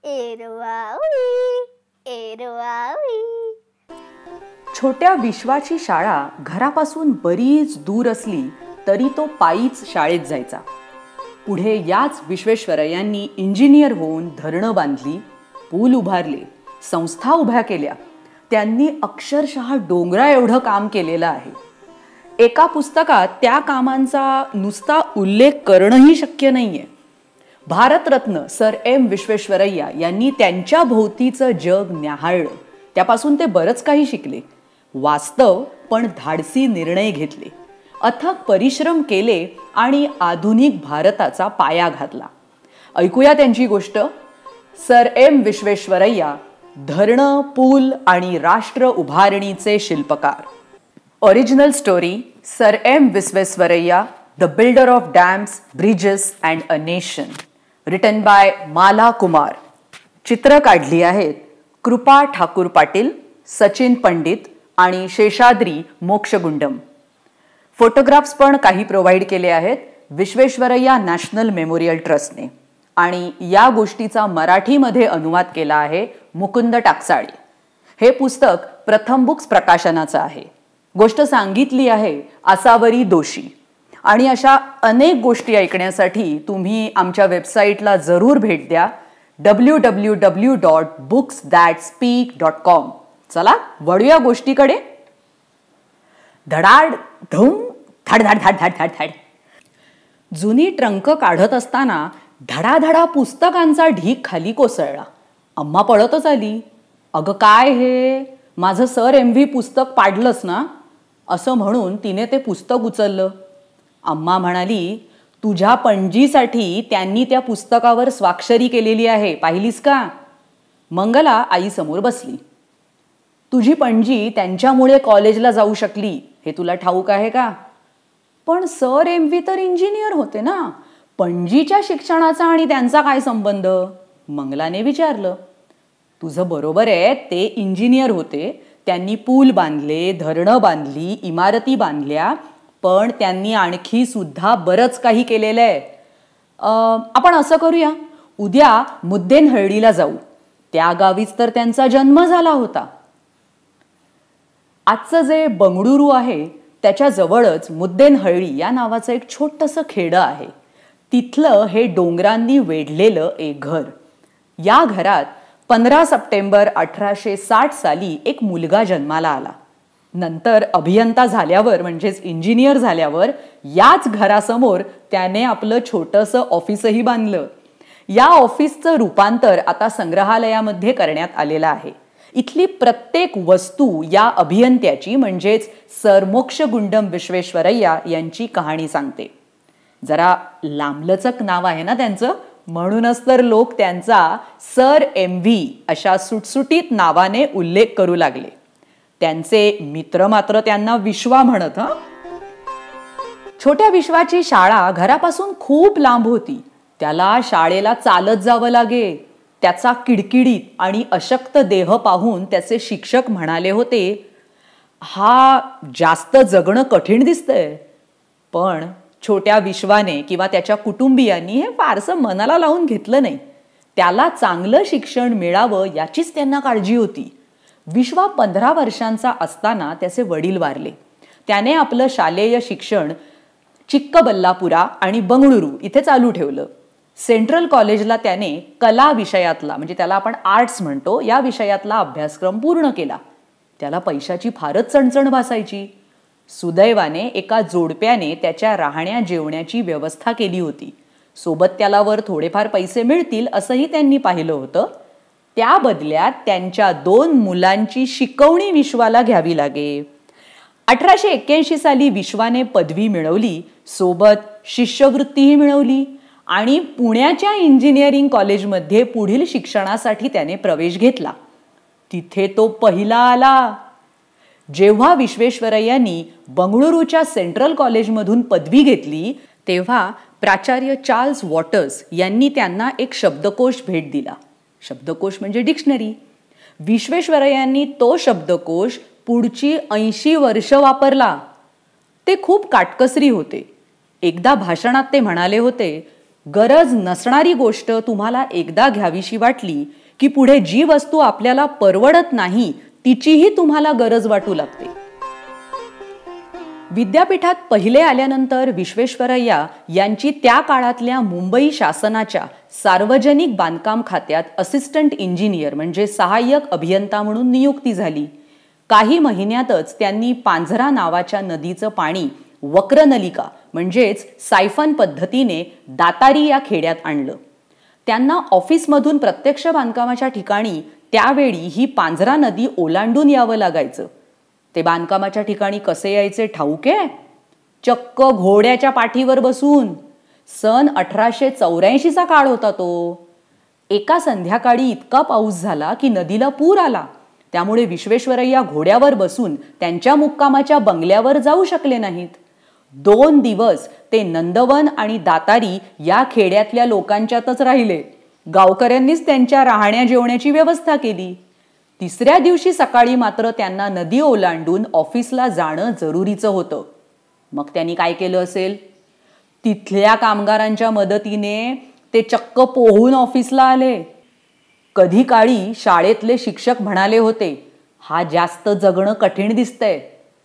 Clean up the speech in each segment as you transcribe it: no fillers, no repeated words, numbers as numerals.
छोट्या विश्वाची शाळा घरापासून बरीच दूर असली तरी तो पायीच शाळेत जायचा. पुढे याच विश्वेश्वरय्यांनी इंजिनियर होऊन धरणं बांधली, पूल उभारले, संस्था उभ्या केल्या. त्यांनी अक्षरशः डोंगरा एवढं काम केलेलं आहे. एका पुस्तकात त्या कामांचा नुसता उल्लेख करणंही शक्य नाहीये. भारतरत्न सर एम विश्वेश्वरय्या यांनी त्यांच्या भोवतीचं जग न्याहाळलं. त्यापासून ते बरंच काही शिकले. वास्तव पण धाडसी निर्णय घेतले, अथक परिश्रम केले आणि आधुनिक भारताचा पाया घातला. ऐकूया त्यांची गोष्ट. सर एम विश्वेश्वरय्या, धरणं, पूल आणि राष्ट्र उभारणीचे शिल्पकार. Original story. Sir M Visvesvaraya, the builder of dams, bridges and a nation. Written by Mala Kumar. चित्र काढली आहेत कृपा ठाकूर-पाटील, सचिन पंडित आणि शेषाद्री मोक्षगुंडम. फोटोग्राफ्स पण काही प्रोव्हाइड केले आहेत विश्वेश्वरय्या नॅशनल मेमोरियल ट्रस्टने. आणि या गोष्टीचा मराठीमध्ये अनुवाद केला आहे मुकुंद टाकसाळे. हे पुस्तक प्रथम बुक्स प्रकाशनाचं आहे. गोष्ट सांगितली आहे असावरी दोशी. आणि अशा अनेक गोष्टी ऐकण्यासाठी तुम्ही आमच्या वेबसाईटला जरूर भेट द्या, www.booksthatspeak.com. चला वळूया गोष्टीकडे. धडाड धूम धाड धाड धाड धाड धाड धाड. जुनी ट्रंक काढत असताना धडाधडा पुस्तकांचा ढीग खाली कोसळला. अम्मा पळतच आली. अगं काय हे, माझं सर एमव्ही पुस्तक पाडलंस ना, असं म्हणून तिने ते पुस्तक उचललं. अम्मा म्हणाली, तुझ्या पणजीसाठी त्यांनी त्या पुस्तकावर स्वाक्षरी केलेली आहे, पाहिलीस का? मंगला आईसमोर बसली. तुझी पणजी त्यांच्यामुळे कॉलेजला जाऊ शकली हे तुला ठाऊक आहे का? पण सर एमव्ही तर इंजिनियर होते ना, पणजीच्या शिक्षणाचा आणि त्यांचा काय संबंध? मंगलाने विचारलं. तुझं बरोबर आहे, ते इंजिनियर होते. त्यांनी पूल बांधले, धरणं बांधली, इमारती बांधल्या, पण त्यांनी आणखी सुद्धा बरंच काही केलेलं आहे. आपण असं करूया, उद्या मुद्देनहळ्ळीला जाऊ. त्या गावीच तर त्यांचा जन्म झाला होता. आजचं जे बंगळुरू आहे त्याच्या जवळच मुद्देनहळ्ळी या नावाचं एक छोटंसं खेडं आहे. तिथलं हे डोंगरांनी वेढलेलं एक घर. या घरात 15 सप्टेंबर 1860 साली एक मुलगा जन्माला आला. नंतर अभियंता झाल्यावर म्हणजेच इंजिनियर झाल्यावर याच घरासमोर त्याने आपलं छोटंसं ऑफिसही बांधलं. या ऑफिसचं रूपांतर आता संग्रहालयामध्ये करण्यात आलेलं आहे. इथली प्रत्येक वस्तू या अभियंत्याची म्हणजेच सर मोक्षगुंडम विश्वेश्वरय्या यांची कहाणी सांगते. जरा लांबलचक नाव आहे ना त्यांचं, म्हणूनच तर लोक त्यांचा सर एमव्ही अशा सुटसुटीत नावाने उल्लेख करू लागले. त्यांचे मित्र मात्र त्यांना विश्वा म्हणत. छोट्या विश्वाची शाळा घरापासून खूप लांब होती. त्याला शाळेला चालत जावं लागे. त्याचा किडकिडीत आणि अशक्त देह पाहून त्याचे शिक्षक म्हणाले होते, हा जास्त जगणं कठीण दिसतंय. पण छोट्या विश्वाने किंवा त्याच्या कुटुंबियांनी हे फारसं मनाला लावून घेतलं नाही. त्याला चांगलं शिक्षण मिळावं याचीच त्यांना काळजी होती. विश्वा 15 वर्षांचा असताना त्याचे वडील वारले. त्याने आपलं शालेय शिक्षण चिक्कबल्लापुरा आणि बंगळुरू इथे चालू ठेवलं. सेंट्रल कॉलेजला त्याने कला विषयातला, म्हणजे त्याला आपण आर्ट्स म्हणतो, या विषयातला अभ्यासक्रम पूर्ण केला. त्याला पैशाची फारच चणचण भासायची. सुदैवाने एका जोडप्याने त्याच्या राहण्या जेवण्याची व्यवस्था केली होती. सोबत त्याला वर थोडेफार पैसे मिळतील असंही त्यांनी पाहिलं होतं. त्या बदल्यात त्यांच्या 2 मुलांची शिकवणी विश्वाला घ्यावी लागे. 1881 साली विश्वाने पदवी मिळवली, सोबत शिष्यवृत्तीही मिळवली आणि पुण्याच्या इंजिनिअरिंग कॉलेजमध्ये पुढील शिक्षणासाठी त्याने प्रवेश घेतला. तिथे तो पहिला आला. जेव्हा विश्वेश्वरय्यांनी बंगळुरूच्या सेंट्रल कॉलेजमधून पदवी घेतली तेव्हा प्राचार्य चार्ल्स वॉटर्स यांनी त्यांना एक शब्दकोश भेट दिला. शब्दकोश म्हणजे डिक्शनरी. विश्वेश्वरय्यांनी तो शब्दकोश पुढची 80 वर्ष वापरला. ते खूप काटकसरी होते. एकदा भाषणात ते म्हणाले होते, गरज नसणारी गोष्ट तुम्हाला एकदा घ्यावीशी वाटली की पुढे जी वस्तू आपल्याला परवडत नाही तिचीही तुम्हाला गरज वाटू लागते. विद्यापीठात पहिले आल्यानंतर विश्वेश्वरय्या यांची त्या काळातल्या मुंबई शासनाच्या सार्वजनिक बांधकाम खात्यात असिस्टंट इंजिनियर म्हणजे सहाय्यक अभियंता म्हणून नियुक्ती झाली. काही महिन्यातच त्यांनी पांझरा नावाच्या नदीचं पाणी वक्रनलिका म्हणजेच सायफन पद्धतीने दातारी या खेड्यात आणलं. त्यांना ऑफिसमधून प्रत्यक्ष बांधकामाच्या ठिकाणी त्यावेळी ही पांझरा नदी ओलांडून यावं लागायचं. ते बांधकामाच्या ठिकाणी कसे यायचे ठाऊक आहे? चक्क घोड्याच्या पाठीवर बसून. सन 1884चा काळ होता तो. एका संध्याकाळी इतका पाऊस झाला की नदीला पूर आला. त्यामुळे विश्वेश्वरय्या घोड्यावर बसून त्यांच्या मुक्कामाच्या बंगल्यावर जाऊ शकले नाहीत. 2 दिवस ते नंदवन आणि दातारी या खेड्यातल्या लोकांच्यातच राहिले. गावकऱ्यांनीच त्यांच्या राहण्या जेवण्याची व्यवस्था केली. 3ऱ्या दिवशी सकाळी मात्र त्यांना नदी ओलांडून ऑफिसला जाणं जरुरीचं होतं. मग त्यांनी काय केलं असेल? तिथल्या कामगारांच्या मदतीने ते चक्क पोहून ऑफिसला आले. कधी काळी शाळेतले शिक्षक म्हणाले होते, हा जास्त जगणं कठीण दिसतंय.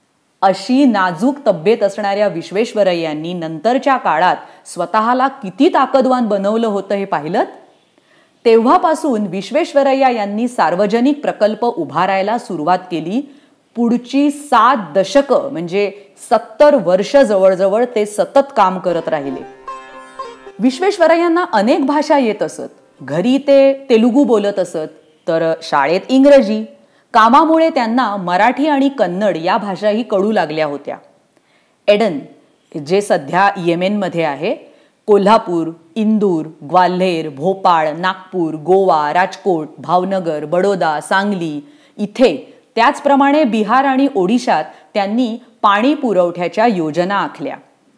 अशी नाजूक तब्येत असणाऱ्या विश्वेश्वरय्यांनी नंतरच्या काळात स्वतःला किती ताकदवान बनवलं होतं हे पाहिलं. तेव्हापासून विश्वेश्वरय्या यांनी सार्वजनिक प्रकल्प उभारायला सुरुवात केली. पुढची 7 दशकं म्हणजे 70 वर्ष जवळजवळ ते सतत काम करत राहिले. विश्वेश्वरय्यांना अनेक भाषा येत असत. घरी ते तेलुगू बोलत असत तर शाळेत इंग्रजी. कामामुळे त्यांना मराठी आणि कन्नड या भाषाही कळू लागल्या होत्या. एडन जे सध्या येमेनमध्ये आहे, कोल्हापूर, इंदूर, ग्वाल्हेर, भोपाळ, नागपूर, गोवा, राजकोट, भावनगर, बडोदा, सांगली इथे त्याचप्रमाणे बिहार आणि ओडिशात त्यांनी पाणी पुरवठ्याच्या योजना आखल्या.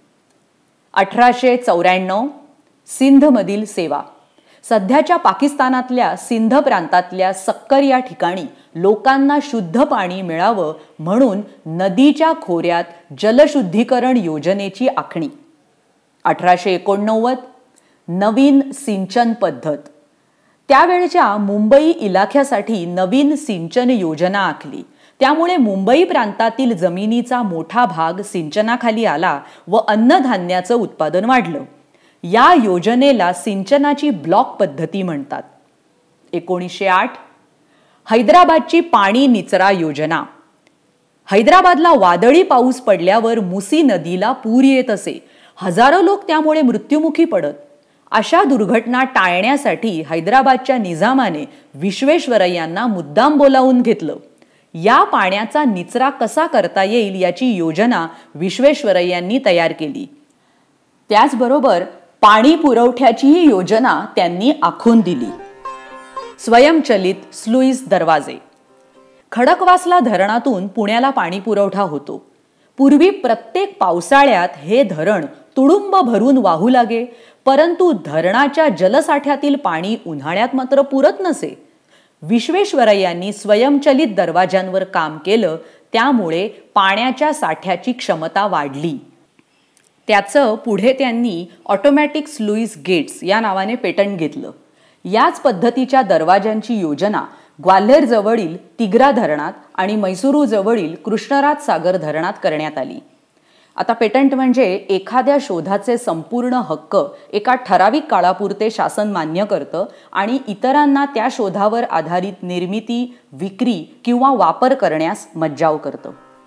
1894 सिंधमधील सेवा. सध्याच्या पाकिस्तानातल्या सिंध प्रांतातल्या सक्कर या ठिकाणी लोकांना शुद्ध पाणी मिळावं म्हणून नदीच्या खोऱ्यात जलशुद्धीकरण योजनेची आखणी. 1889 नवीन सिंचन पद्धत. त्यावेळच्या मुंबई इलाख्यासाठी नवीन सिंचन योजना आखली. त्यामुळे मुंबई प्रांतातील जमिनीचा मोठा भाग सिंचनाखाली आला व अन्नधान्याचं उत्पादन वाढलं. या योजनेला सिंचनाची ब्लॉक पद्धती म्हणतात. 1908 हैदराबादची पाणी निचरा योजना. हैदराबादला वादळी पाऊस पडल्यावर मुसी नदीला पूर येत असे. हजारो लोक त्यामुळे मृत्युमुखी पडत. अशा दुर्घटना टाळण्यासाठी हैदराबादच्या निजामाने विश्वेश्वरय्यांना मुद्दाम बोलावून घेतलं. या पाण्याचा निचरा कसा करता येईल याची योजना विश्वेश्वरय्यांनी तयार केली. त्याचबरोबर पाणी पुरवठ्याचीही योजना त्यांनी आखून दिली. स्वयंचलित स्लुईस दरवाजे. खडकवासला धरणातून पुण्याला पाणी पुरवठा होतो. पूर्वी प्रत्येक पावसाळ्यात हे धरण तुडुंब भरून वाहू लागे, परंतु धरणाच्या जलसाठ्यातील पाणी उन्हाळ्यात मात्र पुरत नसे. विश्वेश्वरय्यांनी स्वयंचलित दरवाजांवर काम केलं. त्यामुळे पाण्याच्या साठ्याची क्षमता वाढली. त्याचं पुढे त्यांनी ऑटोमॅटिक स्लुईस गेट्स या नावाने पेटंट घेतलं. याच पद्धतीच्या दरवाजांची योजना ग्वाल्हेर जवळील तिग्रा धरणात आणि मैसूरू जवळील कृष्णराज सागर धरणात करण्यात आली. आता पेटंट म्हणजे एखाद्या शोधाचे संपूर्ण हक्क एका ठराविक काळापुरते शासन मान्य करतं आणि इतरांना त्या शोधावर आधारित निर्मिती, विक्री किंवा वापर करण्यास मज्जाव करतं.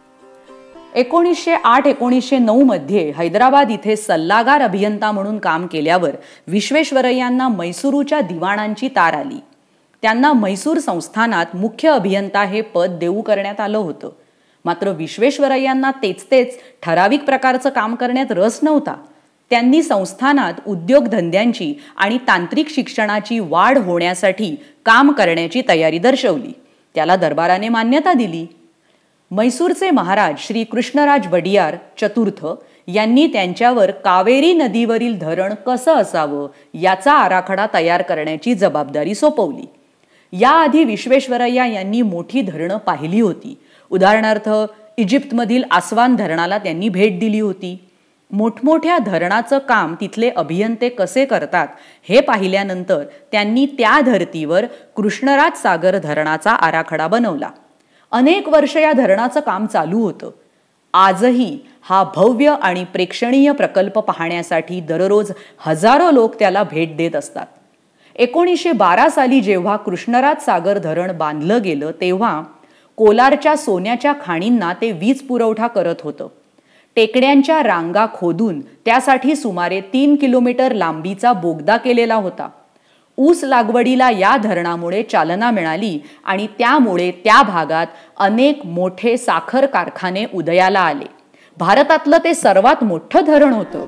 1908-1909 मध्ये हैदराबाद इथे सल्लागार अभियंता म्हणून काम केल्यावर विश्वेश्वरय्यांना मैसूरूच्या दिवाणांची तार आली. त्यांना म्हैसूर संस्थानात मुख्य अभियंता हे पद देऊ करण्यात आलं होतं. मात्र विश्वेश्वरय्यांना तेच ठराविक प्रकारचं काम करण्यात रस नव्हता. त्यांनी संस्थानात उद्योगधंद्यांची आणि तांत्रिक शिक्षणाची वाढ होण्यासाठी काम करण्याची तयारी दर्शवली. त्याला दरबाराने मान्यता दिली. मैसूरचे महाराज श्री कृष्णराज वडियार चतुर्थ यांनी त्यांच्यावर कावेरी नदीवरील धरण कसं असावं याचा आराखडा तयार करण्याची जबाबदारी सोपवली. याआधी विश्वेश्वरय्या यांनी मोठी धरणं पाहिली होती. उदाहरणार्थ इजिप्तमधील आसवान धरणाला त्यांनी भेट दिली होती. मोठमोठ्या धरणाचं काम तिथले अभियंते कसे करतात हे पाहिल्यानंतर त्यांनी त्या धर्तीवर कृष्णराज सागर धरणाचा आराखडा बनवला. अनेक वर्ष या धरणाचं काम चालू होतं. आजही हा भव्य आणि प्रेक्षणीय प्रकल्प पाहण्यासाठी दररोज हजारो लोक त्याला भेट देत असतात. 1912 साली जेव्हा कृष्णराज सागर धरण बांधलं गेलं तेव्हा कोलारच्या सोन्याच्या खाणींना ते वीज पुरवठा करत होतं. टेकड्यांच्या रांगा खोदून त्यासाठी सुमारे 3 किलोमीटर लांबीचा बोगदा केलेला होता. ऊस लागवडीला या धरणामुळे चालना मिळाली आणि त्यामुळे त्या भागात अनेक मोठे साखर कारखाने उदयाला आले. भारतातलं ते सर्वात मोठं धरण होतं.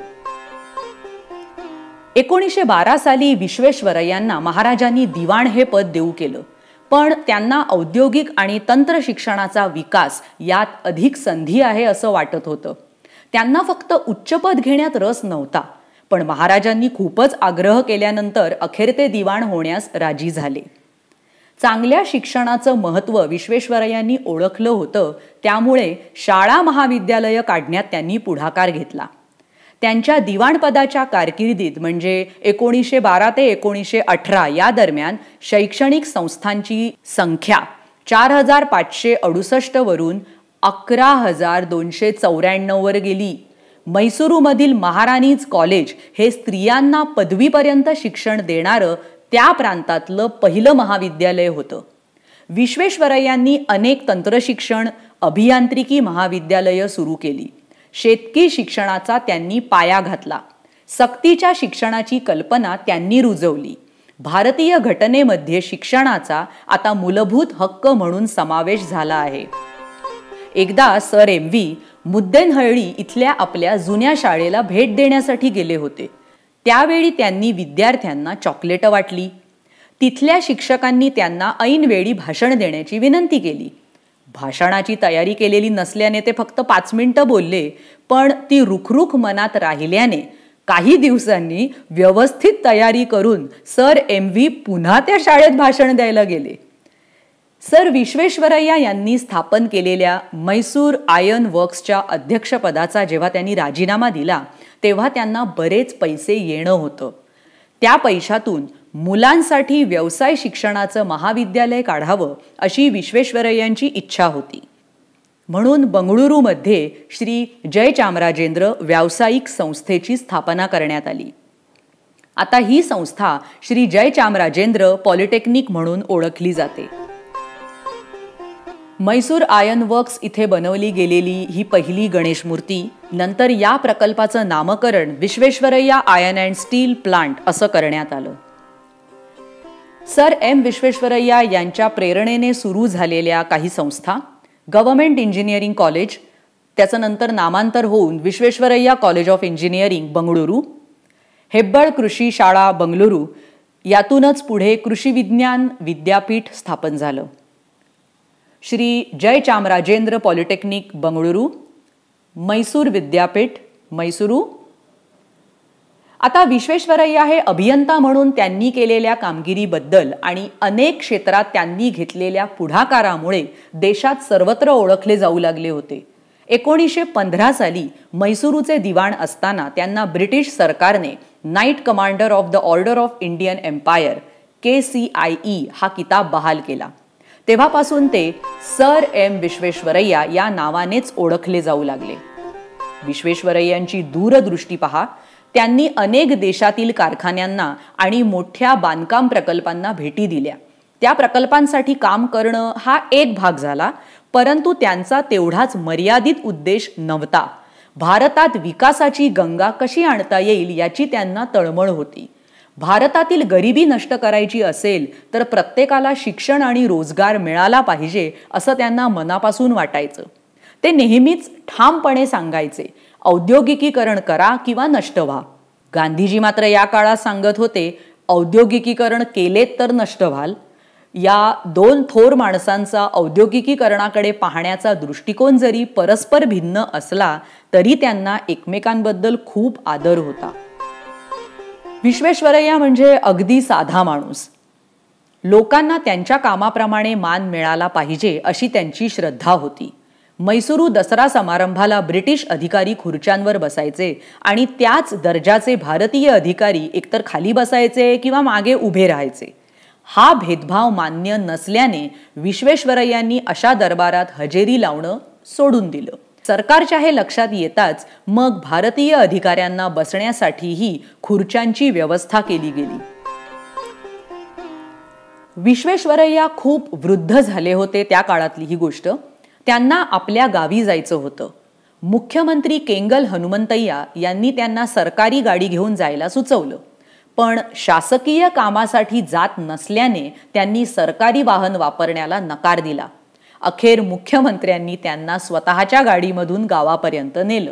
1912 साली विश्वेश्वरय्यांना महाराजांनी दिवाण हे पद देऊ केलं, पण त्यांना औद्योगिक आणि तंत्र शिक्षणाचा विकास यात अधिक संधी आहे असं वाटत होतं. त्यांना फक्त उच्चपद घेण्यात रस नव्हता, पण महाराजांनी खूपच आग्रह केल्यानंतर अखेर ते दिवाण होण्यास राजी झाले. चांगल्या शिक्षणाचं महत्त्व विश्वेश्वरय्यांनी ओळखलं होतं, त्यामुळे शाळा महाविद्यालय काढण्यात त्यांनी पुढाकार घेतला. त्यांच्या दिवाणपदाच्या कारकिर्दीत म्हणजे 1912 ते 1918 या दरम्यान शैक्षणिक संस्थांची संख्या 4568 वरून 11,294 वर गेली. मैसूरूमधील महाराणीज कॉलेज हे स्त्रियांना पदवीपर्यंत शिक्षण देणारं त्या प्रांतातलं पहिलं महाविद्यालय होतं. विश्वेश्वरय्यांनी अनेक तंत्रशिक्षण, अभियांत्रिकी महाविद्यालयं सुरू केली. शेतकी शिक्षणाचा त्यांनी पाया घातला. सक्तीच्या शिक्षणाची कल्पना त्यांनी रुजवली. भारतीय घटनेमध्ये शिक्षणाचा आता मूलभूत हक्क म्हणून समावेश झाला आहे. एकदा सर एम.व्ही. मुद्देनहळ्ळी इथल्या आपल्या जुन्या शाळेला भेट देण्यासाठी गेले होते. त्यावेळी त्यांनी विद्यार्थ्यांना चॉकलेट वाटली. तिथल्या शिक्षकांनी त्यांना ऐनवेळी भाषण देण्याची विनंती केली. भाषणाची तयारी केलेली नसल्याने ते फक्त 5 मिनिटं बोलले, पण ती रुखरुख मनात राहिल्याने काही दिवसांनी व्यवस्थित तयारी करून सर एम.व्ही. पुन्हा त्या शाळेत भाषण द्यायला गेले. सर विश्वेश्वरय्या यांनी स्थापन केलेल्या मैसूर आयर्न वर्क्सच्या अध्यक्षपदाचा जेव्हा त्यांनी राजीनामा दिला तेव्हा त्यांना बरेच पैसे येणं होतं. त्या पैशातून मुलांसाठी व्यवसाय शिक्षणाचं महाविद्यालय काढावं अशी विश्वेश्वरय्यांची इच्छा होती. म्हणून बंगळुरूमध्ये श्री जयचामराजेंद्र व्यावसायिक संस्थेची स्थापना करण्यात आली. आता ही संस्था श्री जयचामराजेंद्र पॉलिटेक्निक म्हणून ओळखली जाते. मैसूर आयर्न वर्क्स इथे बनवली गेलेली ही पहिली गणेश मूर्ती. नंतर या प्रकल्पाचं नामकरण Visvesvaraya iron and steel plant असं करण्यात आलं. सर एम विश्वेश्वरय्या यांच्या प्रेरणेने सुरू झालेल्या काही संस्था, गव्हर्नमेंट इंजिनिअरिंग कॉलेज, त्याचं नंतर नामांतर होऊन Visvesvaraya college of engineering Bengaluru, Hebbal कृषी शाळा बंगळुरू, यातूनच पुढे कृषी विज्ञान विद्यापीठ स्थापन झालं. श्री जयचामराजेंद्र पॉलिटेक्निक बंगळुरू, मैसूर विद्यापीठ मैसूरू. आता विश्वेश्वरय्या हे अभियंता म्हणून त्यांनी केलेल्या कामगिरीबद्दल आणि अनेक क्षेत्रात त्यांनी घेतलेल्या पुढाकारामुळे देशात सर्वत्र ओळखले जाऊ लागले होते. 1915 साली मैसूरूचे दिवाण असताना त्यांना ब्रिटिश सरकारने knight commander of the order of Indian empire KCIE हा किताब बहाल केला. तेव्हापासून ते सर एम विश्वेश्वरय्या या नावानेच ओळखले जाऊ लागले. विश्वेश्वरय्यांची दूरदृष्टी पहा. त्यांनी अनेक देशातील कारखान्यांना आणि मोठ्या बांधकाम प्रकल्पांना भेटी दिल्या. त्या प्रकल्पांसाठी काम करणं हा एक भाग झाला, परंतु त्यांचा तेवढाच मर्यादित उद्देश नव्हता. भारतात विकासाची गंगा कशी आणता येईल याची त्यांना तळमळ होती. भारतातील गरिबी नष्ट करायची असेल तर प्रत्येकाला शिक्षण आणि रोजगार मिळाला पाहिजे असं त्यांना मनापासून वाटायचं. ते नेहमीच ठामपणे सांगायचे, औद्योगिकीकरण करा किंवा नष्ट व्हा. गांधीजी मात्र या काळात सांगत होते, औद्योगिकीकरण केलेत तर नष्ट व्हाल. या दोन थोर माणसांचा औद्योगिकीकरणाकडे पाहण्याचा दृष्टिकोन जरी परस्पर भिन्न असला तरी त्यांना एकमेकांबद्दल खूप आदर होता. विश्वेश्वरय्या म्हणजे अगदी साधा माणूस. लोकांना त्यांच्या कामाप्रमाणे मान मिळाला पाहिजे अशी त्यांची श्रद्धा होती. मैसूरू दसरा समारंभाला ब्रिटिश अधिकारी खुर्च्यांवर बसायचे आणि त्याच दर्जाचे भारतीय अधिकारी एकतर खाली बसायचे किंवा मागे उभे राहायचे. हा भेदभाव मान्य नसल्याने विश्वेश्वरय्यांनी अशा दरबारात हजेरी लावणं सोडून दिलं. सरकारच्या हे लक्षात येताच मग भारतीय अधिकाऱ्यांना बसण्यासाठीही खुर्च्यांची व्यवस्था केली गेली. विश्वेश्वरय्या खूप वृद्ध झाले होते त्या काळातली ही गोष्ट. त्यांना आपल्या गावी जायचं होतं. मुख्यमंत्री केंगल हनुमंतय्या यांनी त्यांना सरकारी गाडी घेऊन जायला सुचवलं, पण शासकीय कामासाठी जात नसल्याने त्यांनी सरकारी वाहन वापरण्याला नकार दिला. अखेर मुख्यमंत्र्यांनी त्यांना स्वतःच्या गाडीमधून गावापर्यंत नेलं.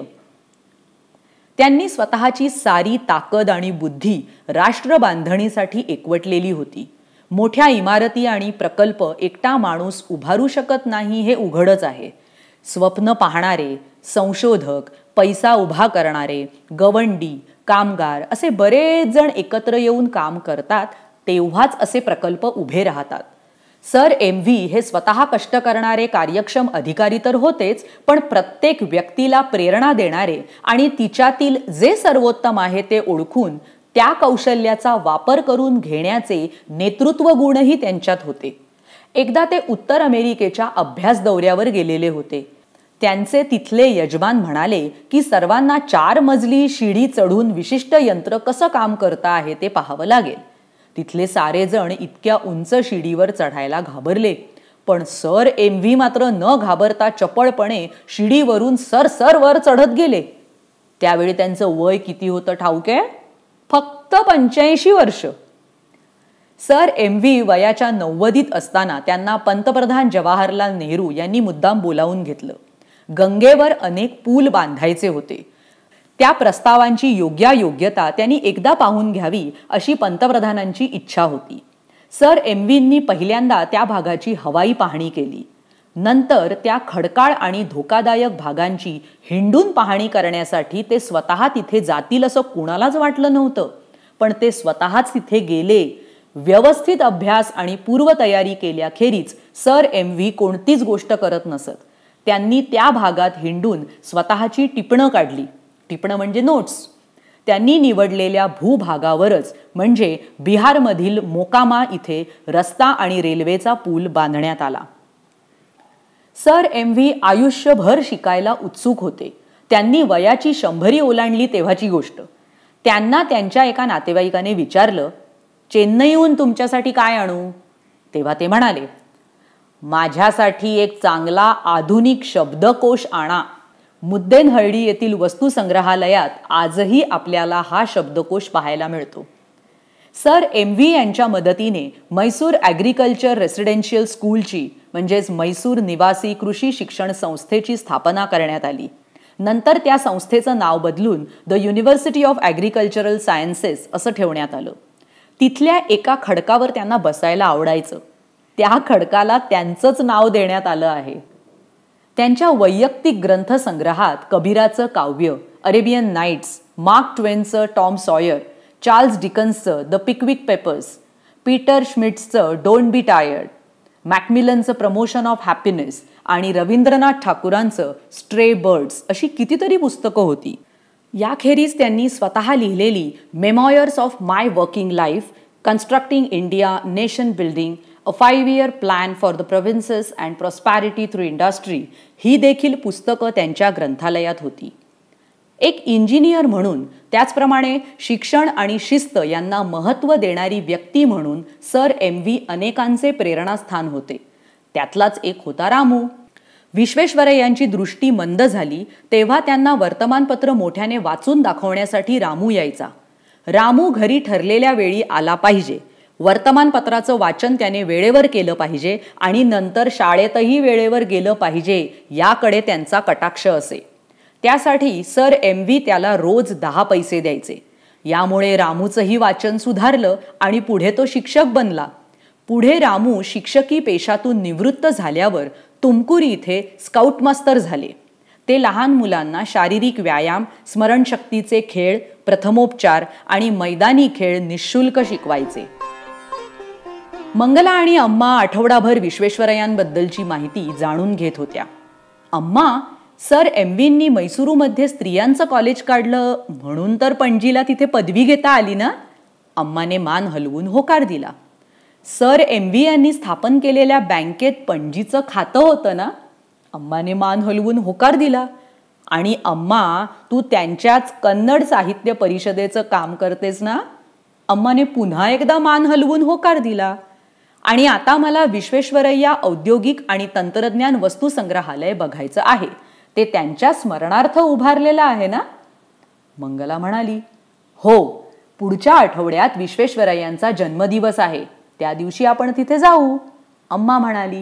त्यांनी स्वतःची सारी ताकद आणि बुद्धी राष्ट्र बांधणीसाठी एकवटलेली होती. मोठ्या इमारती आणि प्रकल्प एकटा माणूस उभारू शकत नाही हे उघडच आहे. स्वप्न पाहणारे, संशोधक, पैसा उभा करणारे, गवंडी, कामगार असे बरेच जण एकत्र येऊन काम करतात, तेव्हाच असे प्रकल्प उभे राहतात. Sir M V. हे स्वतः कष्ट करणारे कार्यक्षम अधिकारी तर होतेच, पण प्रत्येक व्यक्तीला प्रेरणा देणारे आणि तिच्यातील जे सर्वोत्तम आहे ते ओळखून त्या कौशल्याचा वापर करून घेण्याचे नेतृत्व गुणही त्यांच्यात होते. एकदा ते उत्तर अमेरिकेच्या अभ्यास दौऱ्यावर गेलेले होते. त्यांचे तिथले यजमान म्हणाले की सर्वांना 4 मजली शिडी चढून विशिष्ट यंत्र कसं काम करता आहे ते पाहावं लागेल. तिथले सारे जण इतक्या उंच शिडीवर चढायला घाबरले, पण सर एम.व्ही. मात्र न घाबरता चपळपणे शिडीवरून सर वर चढत गेले. त्यावेळी त्यांचं वय किती होतं ठाऊके? फक्त 85 वर्ष. Sir M V. वयाच्या 90ीत असताना त्यांना पंतप्रधान जवाहरलाल नेहरू यांनी मुद्दाम बोलावून घेतलं. गंगेवर अनेक पूल बांधायचे होते. त्या प्रस्तावांची योग्यता त्यांनी एकदा पाहून घ्यावी अशी पंतप्रधानांची इच्छा होती. सर एम.व्ही.नी पहिल्यांदा त्या भागाची हवाई पाहणी केली. नंतर त्या खडकाळ आणि धोकादायक भागांची हिंडून पाहणी करण्यासाठी ते स्वतः तिथे जातील असं कुणालाच वाटलं नव्हतं, पण ते स्वतःच तिथे गेले. व्यवस्थित अभ्यास आणि पूर्वतयारी केल्याखेरीज सर एम.व्ही. कोणतीच गोष्ट करत नसत. त्यांनी त्या भागात हिंडून स्वतःची टिपणं काढली. टिपणं म्हणजे नोट्स. त्यांनी निवडलेल्या भूभागावरच म्हणजे बिहारमधील मोकामा इथे रस्ता आणि रेल्वेचा पूल बांधण्यात आला. Sir M V. आयुष्यभर शिकायला उत्सुक होते. त्यांनी वयाची 100 ओलांडली तेव्हाची गोष्ट. त्यांना त्यांच्या एका नातेवाईकाने विचारलं, चेन्नईहून तुमच्यासाठी काय आणू? तेव्हा ते म्हणाले, माझ्यासाठी एक चांगला आधुनिक शब्दकोश आणा. मुद्देनहळ्ळी येथील वस्तू संग्रहालयात आजही आपल्याला हा शब्दकोश पाहायला मिळतो. Sir M V. यांच्या मदतीने म्हैसूर ॲग्रिकल्चर रेसिडेन्शियल स्कूलची म्हणजेच म्हैसूर निवासी कृषी शिक्षण संस्थेची स्थापना करण्यात आली. नंतर त्या संस्थेचं नाव बदलून the university of agricultural sciences असं ठेवण्यात आलं. तिथल्या एका खडकावर त्यांना बसायला आवडायचं. त्या खडकाला त्यांचंच नाव देण्यात आलं आहे. त्यांच्या वैयक्तिक ग्रंथसंग्रहात कबीराचं काव्य, अरेबियन नाईट्स, मार्क ट्वेनचं टॉम सॉयर, चार्ल्स डिकन्सचं द पिकविक पेपर्स, पीटर श्मिट्सचं डोंट बी टायर्ड, मॅकमिलनचं प्रमोशन ऑफ हॅपीनेस आणि रवींद्रनाथ ठाकूरांचं स्ट्रे बर्ड्स अशी कितीतरी पुस्तकं होती. याखेरीज त्यांनी स्वतः लिहिलेली memoirs of my working life, constructing India, nation building, a 5-year plan for the provinces and prosperity through industry ही देखील पुस्तकं त्यांच्या ग्रंथालयात होती. एक इंजिनियर म्हणून, त्याचप्रमाणे शिक्षण आणि शिस्त यांना महत्त्व देणारी व्यक्ती म्हणून सर एम.व्ही. अनेकांचे प्रेरणास्थान होते. त्यातलाच एक होता रामू. विश्वेश्वरय्यांची दृष्टी मंद झाली तेव्हा त्यांना वर्तमानपत्र मोठ्याने वाचून दाखवण्यासाठी रामू यायचा. रामू घरी ठरलेल्या वेळी आला पाहिजे, वर्तमानपत्राचं वाचन त्याने वेळेवर केलं पाहिजे आणि नंतर शाळेतही वेळेवर गेलं पाहिजे याकडे त्यांचा कटाक्ष असे. त्यासाठी सर एम.व्ही. त्याला रोज 10 पैसे द्यायचे. यामुळे रामूचंही वाचन सुधारलं आणि पुढे तो शिक्षक बनला. पुढे रामू शिक्षकी पेशातून निवृत्त झाल्यावर तुमकुरी इथे स्काउट मास्तर झाले. ते लहान मुलांना शारीरिक व्यायाम, स्मरणशक्तीचे खेळ, प्रथमोपचार आणि मैदानी खेळ निःशुल्क शिकवायचे. मंगला आणि अम्मा आठवडाभर विश्वेश्वरय्यांबद्दलची माहिती जाणून घेत होत्या. अम्मा, सर एमव्हींनी मैसुरूमध्ये स्त्रियांचं कॉलेज काढलं म्हणून तर पणजीला तिथे पदवी घेता आली ना? अम्माने मान हलवून होकार दिला. सर एमव्ही यांनी स्थापन केलेल्या बँकेत पणजीचं खातं होतं ना? अम्माने मान हलवून होकार दिला. आणि अम्मा, तू त्यांच्याच कन्नड साहित्य परिषदेचं काम करतेस ना? अम्माने पुन्हा एकदा मान हलवून होकार दिला. आणि आता मला विश्वेश्वरय्या औद्योगिक आणि तंत्रज्ञान वस्तू संग्रहालय बघायचं आहे. ते त्यांच्या स्मरणार्थ उभारलेलं आहे ना? मंगला म्हणाली, हो, पुढच्या आठवड्यात विश्वेश्वरय्यांचा जन्मदिवस आहे. त्या दिवशी आपण तिथे जाऊ. अम्मा म्हणाली.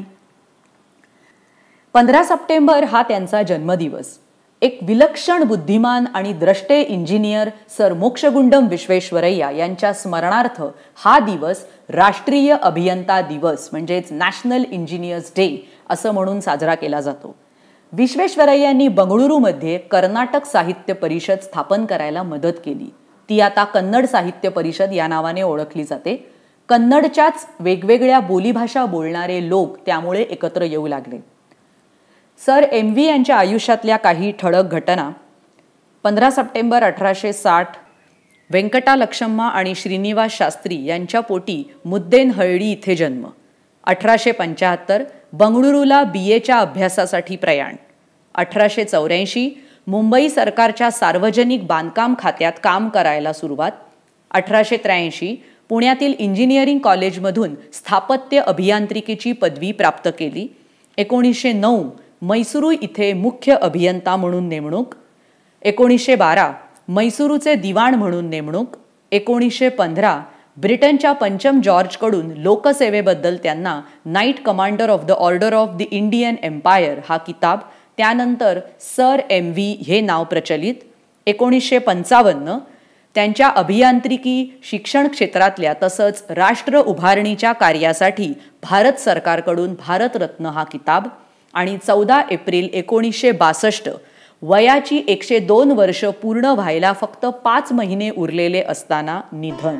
15 सप्टेंबर हा त्यांचा जन्मदिवस. एक विलक्षण बुद्धिमान आणि द्रष्टे इंजिनियर सर मोक्षगुंडम विश्वेश्वरय्या यांच्या स्मरणार्थ हा दिवस राष्ट्रीय अभियंता दिवस म्हणजेच नॅशनल इंजिनियर्स डे असं म्हणून साजरा केला जातो. विश्वेश्वरय्यांनी बंगळुरूमध्ये कर्नाटक साहित्य परिषद स्थापन करायला मदत केली. ती आता कन्नड साहित्य परिषद या नावाने ओळखली जाते. कन्नडच्याच वेगवेगळ्या बोलीभाषा बोलणारे लोक त्यामुळे एकत्र येऊ लागले. सर एमव्ही यांच्या आयुष्यातल्या काही ठळक घटना. 15 सप्टेंबर 1860 व्यंकटा लक्षम्मा आणि श्रीनिवास शास्त्री यांच्या पोटी मुद्देनहळ्ळी इथे जन्म. 1875 बंगळुरूला BAच्या अभ्यासासाठी प्रयाण. 1884 मुंबई सरकारच्या सार्वजनिक बांधकाम खात्यात काम करायला सुरुवात. 1883 पुण्यातील इंजिनिअरिंग कॉलेजमधून स्थापत्य अभियांत्रिकीची पदवी प्राप्त केली. 1909 मैसुरू इथे मुख्य अभियंता म्हणून नेमणूक. 1912 मैसुरूचे दिवाण म्हणून नेमणूक. 1915 ब्रिटनच्या पंचम जॉर्जकडून लोकसेवेबद्दल त्यांना knight commander of the order of the Indian empire हा किताब, त्यानंतर सर एमव्ही हे नाव प्रचलित. 1955 त्यांच्या अभियांत्रिकी शिक्षण क्षेत्रातल्या तसंच राष्ट्र उभारणीच्या कार्यासाठी भारत सरकारकडून भारतरत्न हा किताब. आणि 14 एप्रिल 1962 वयाची 102 वर्ष पूर्ण व्हायला फक्त 5 महिने उरलेले असताना निधन.